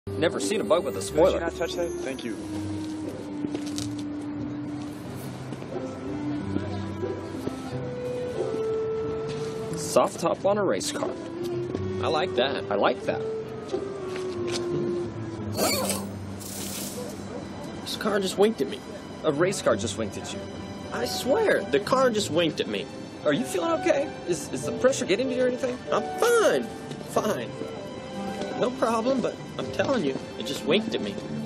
Never seen a bug with a Could you spoiler. not touch that? Thank you. Soft top on a race car. I like that. I like that. This car just winked at me. A race car just winked at you. I swear, the car just winked at me. Are you feeling okay? Is the pressure getting to you or anything? I'm fine. Fine. No problem, but I'm telling you, it just winked at me.